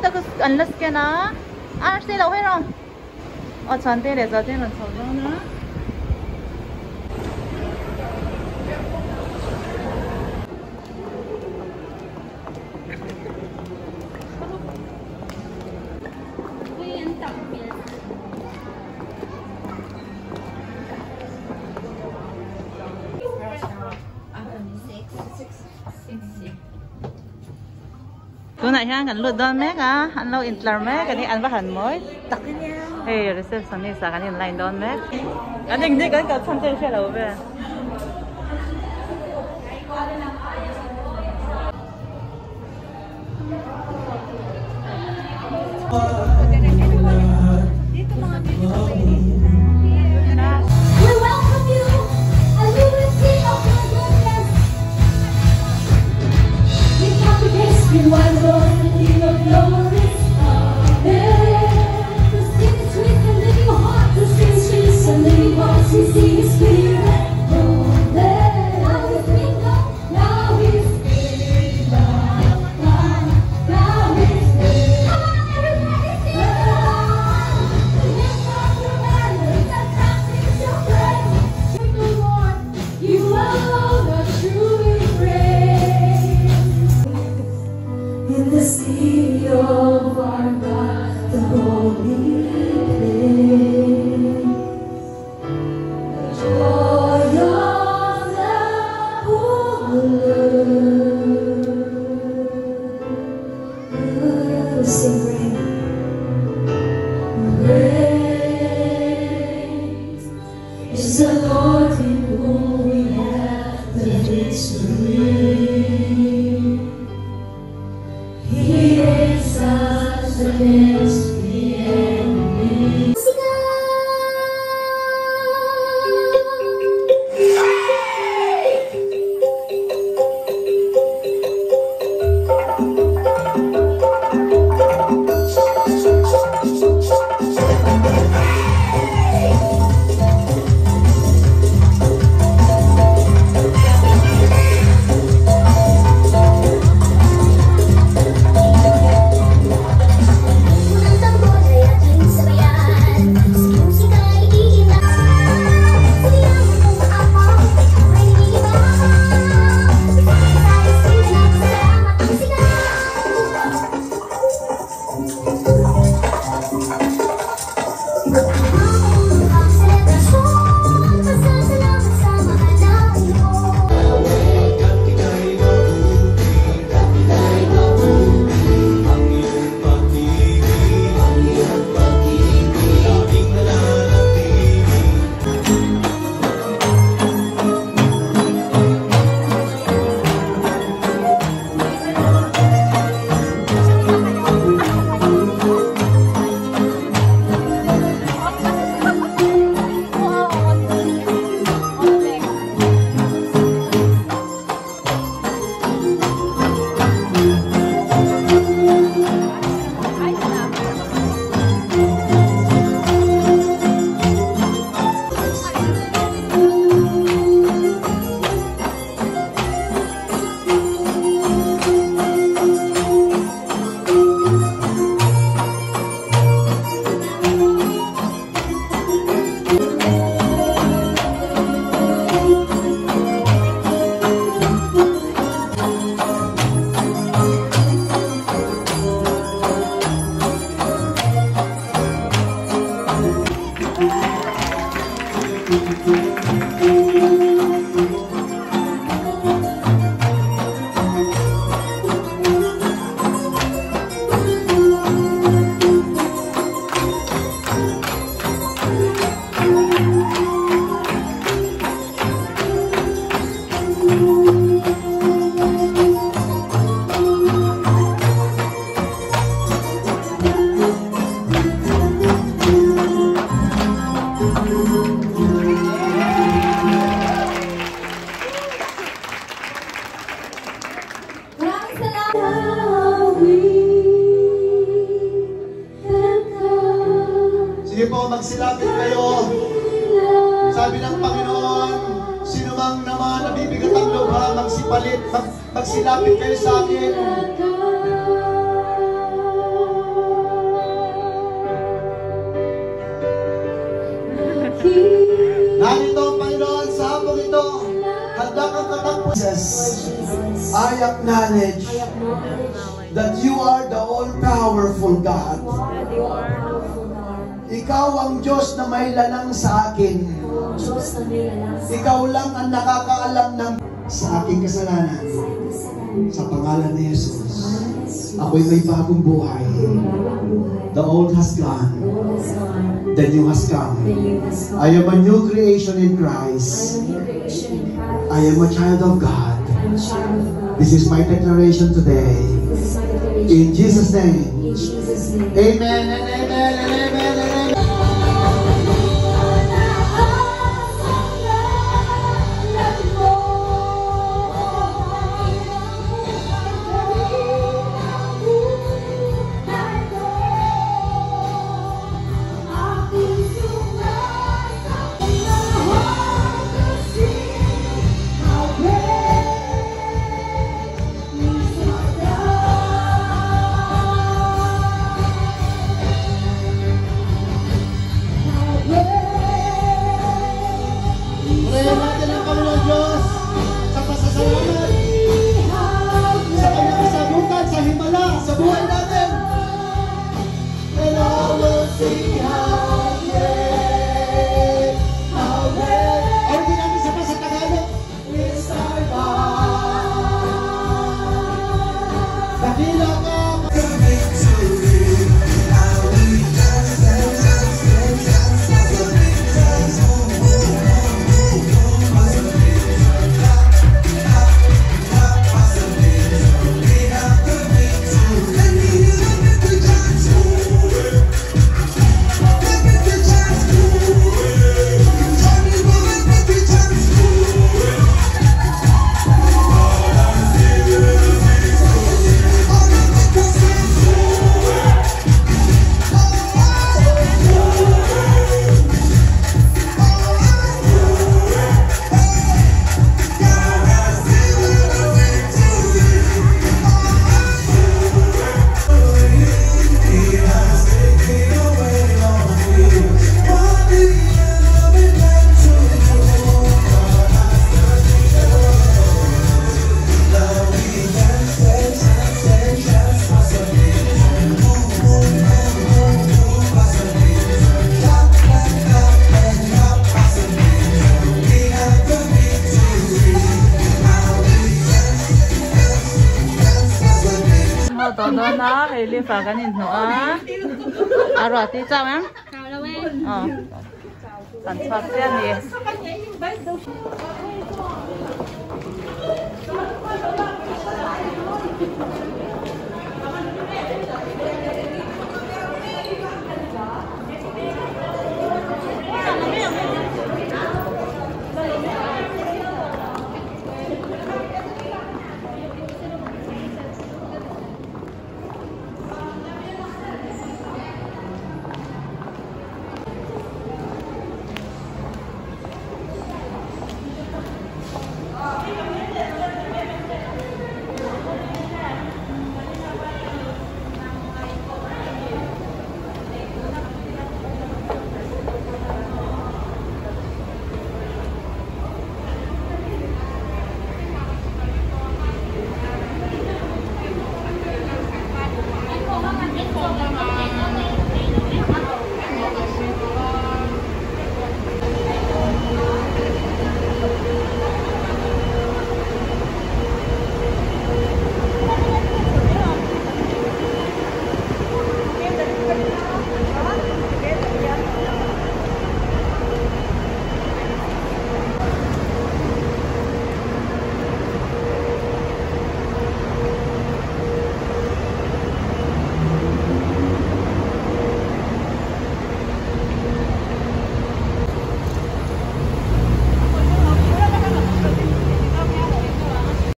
là cái unless cái nó sẽ lâu hết rồi ở chọn tê để giờ tê lần sau nữa Tôi này ha, cảnh lụt đơn mét á, anh lâu intlar mét, cái này ăn vào hẳn mới. Tắc cái nha. Hey, reception này sao cái này line đơn mét. Anh nhìn thấy cái thân trên xe đâu về. Sige po, magsilapit kayo. Sabi ng Panginoon, sino mang naman nabibigat ang loob ha, magsilapit kayo sa akin. Jesus, I acknowledge that you are the all-powerful God. Ikaw ang Diyos na may lalang sa akin. Ikaw lang ang nakakaalam ng sa aking kasalanan. Sa pangalan ni Jesus, ako'y may bagong buhay. The old has gone. The new has come. I am a new creation in Christ. I am a child of God. This is my declaration today. In Jesus' name. Amen and amen and amen and amen. Đó nó thì liên phạt cái nhìn nữa rồi tí sao em sản xuất tiền gì